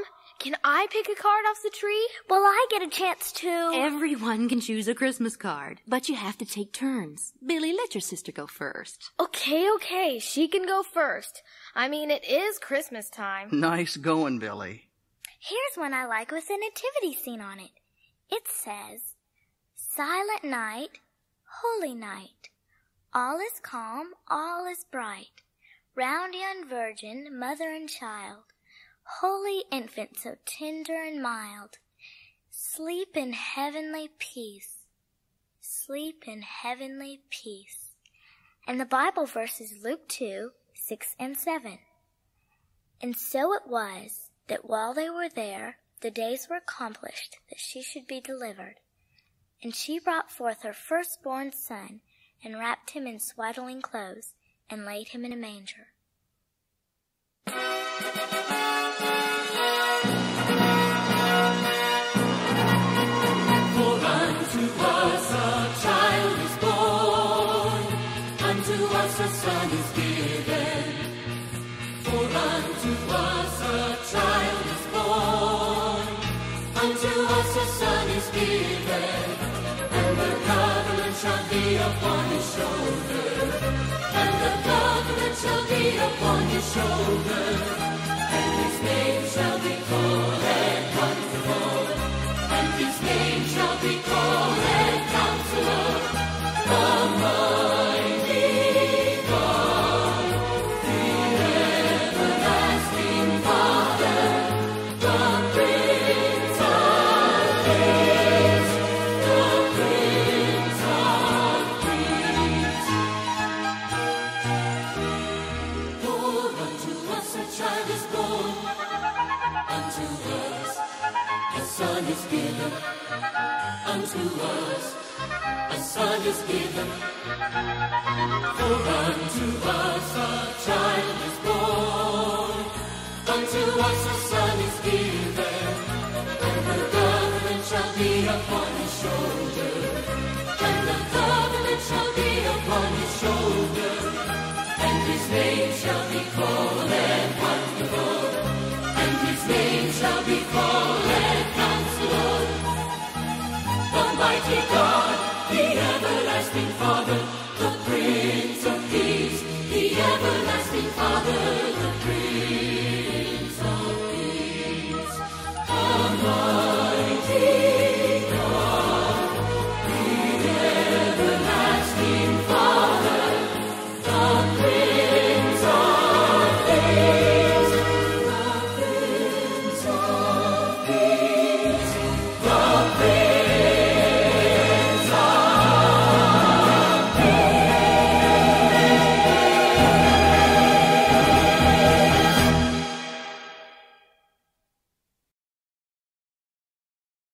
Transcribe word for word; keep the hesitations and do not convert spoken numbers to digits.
Mom, can I pick a card off the tree? Will I get a chance to? Everyone can choose a Christmas card, but you have to take turns. Billy, let your sister go first. Okay, okay, she can go first. I mean, it is Christmas time. Nice going, Billy. Here's one I like with a nativity scene on it. It says, Silent night, holy night, all is calm, all is bright. Round young virgin, mother and child, holy infant so tender and mild, sleep in heavenly peace, sleep in heavenly peace. And the Bible verse is Luke two, six and seven. And so it was that while they were there, the days were accomplished that she should be delivered. And she brought forth her firstborn son, and wrapped him in swaddling clothes, and laid him in a manger. For unto us a child is born, unto us a son is given. For unto us a child is born, unto us a son is given. And the government shall be upon his shoulder, and the government shall be upon his shoulder. And his name shall be called Wonderful, and his name shall be called Counselor, the Mighty God, the Everlasting Father, the Prince of Peace, the Prince of Peace. For unto us a child is born, unto us a son is given, unto us a son is given. For unto us a child is born, unto us a son is given. And the government shall be upon his shoulder, and the government shall be upon his shoulder. And his name shall be called Wonderful, and his name shall be called Counselor, the Mighty God, the Everlasting Father, the Prince of Peace, the Everlasting Father.